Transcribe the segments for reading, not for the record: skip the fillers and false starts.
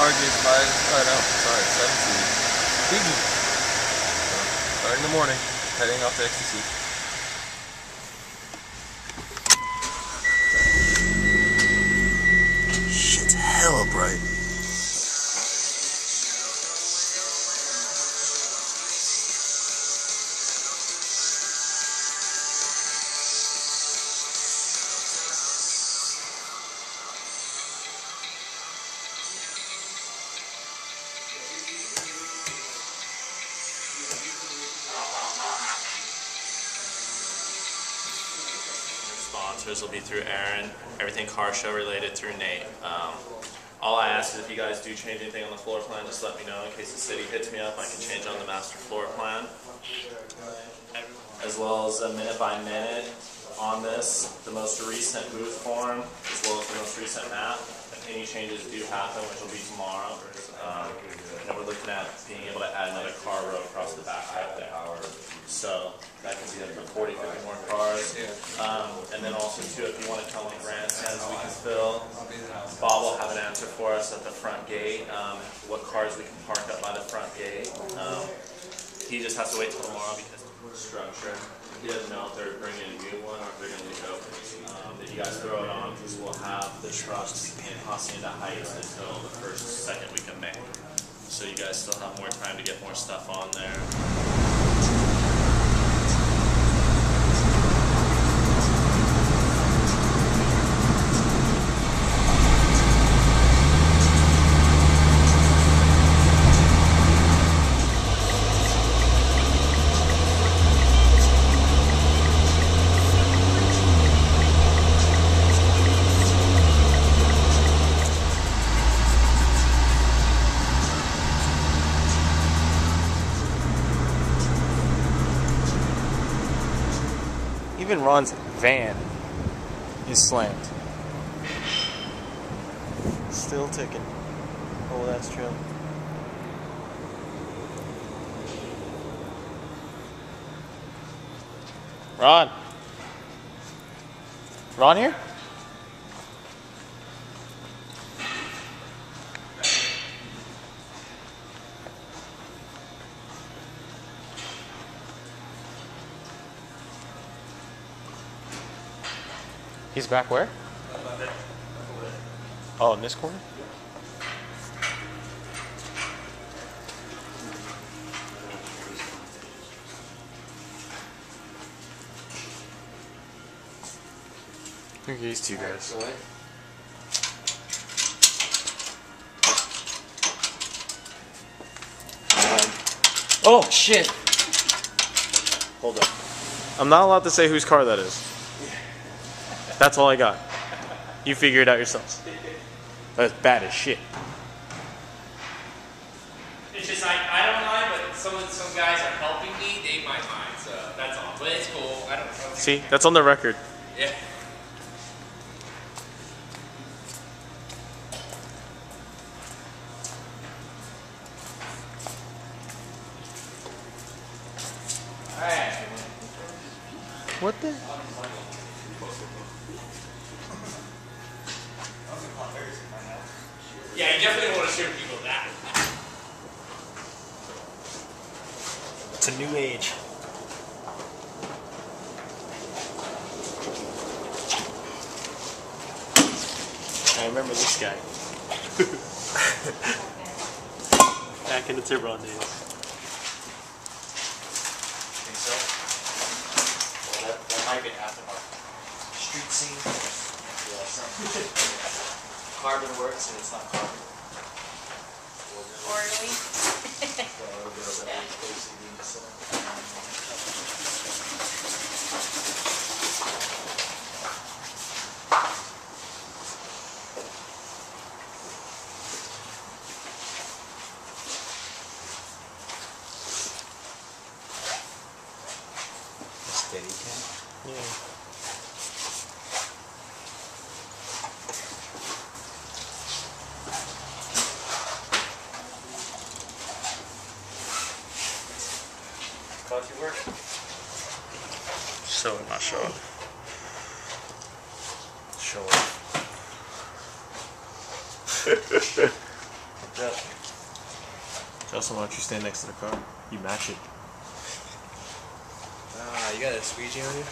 Stargate's 5, no, sorry, 7C. Biggie. Starting in the morning, heading off to XTC. Shit's hella bright. Sponsors will be through Aaron, everything car show related through Nate. All I ask is if you guys do change anything on the floor plan, just let me know in case the city hits me up. I can change on the master floor plan. As well as a minute by minute on this, the most recent booth form, as well as the most recent map. If any changes do happen, which will be tomorrow, and we're looking at being able to add another car row across the back right there. So that can be up to 40, 50 more cars. And then also too, if you want to tell me grandstands we can fill, Bob will have an answer for us at the front gate, what cars we can park up by the front gate. He just has to wait till tomorrow because of the structure. He doesn't know if they're bringing a new one or if they're going to leave it open. That you guys throw it on because we'll have the trucks in Hacienda Heights until the second week of May. So you guys still have more time to get more stuff on there. Even Ron's van is slammed. Still ticking. Oh, that's true. Ron? Ron here? He's back where? Oh, in this corner? Look at these two guys. Oh, shit! Hold up. I'm not allowed to say whose car that is. That's all I got. You figure it out yourselves. That's bad as shit. It's just I don't mind, but some guys are helping me. They might mind, so that's all. But it's cool. I don't. See, that's on the record. Yeah. All right. What the? Yeah, you definitely want to show people that. It's a new age. I remember this guy. Back in the Tiburon days. Think so? Well, that might be half of our street scene. Yeah, something. Carbon works and it's not carbon. Orderly. Steady cam? Yeah. Thought you were. So not showing. Showing. Justin, why don't you stand next to the car? You match it. Ah, you got a squeegee on you?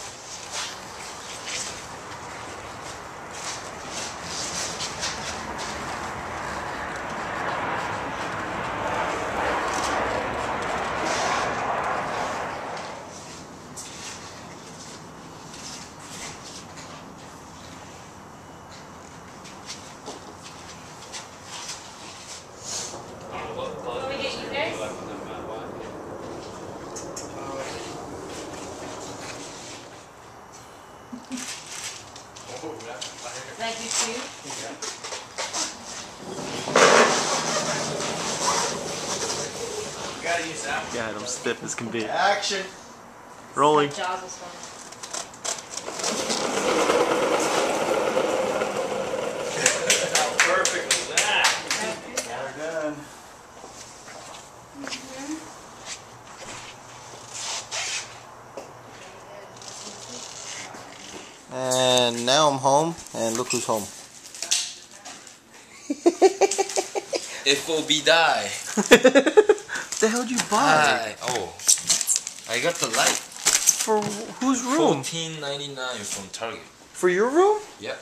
Can we get you guys? Like you too? You gotta use that. Yeah, I'm stiff as can be. Action! Rolling. Jaws was fun. How perfect was that? Got her done. And now I'm home, and look who's home. FOB die. The hell did you buy? Hi. Oh, I got the light. For whose room? $14.99 from Target. For your room? Yep.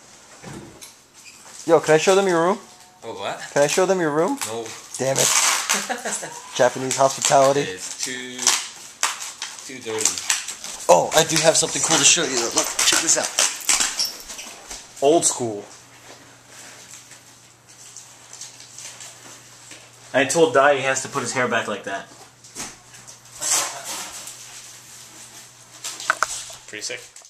Yo, can I show them your room? Oh, what? Can I show them your room? No, Damn it. Japanese hospitality. it's too dirty. Oh, I do have something cool to show you. Look, check this out. Old school. I told Dai he has to put his hair back like that. Pretty sick.